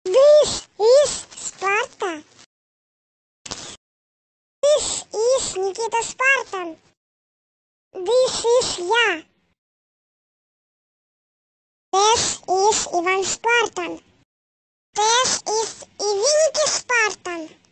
This is Sparta. This is Nikita Spartan. This is я. This is Ivan Spartan. This is Iviniki Spartan.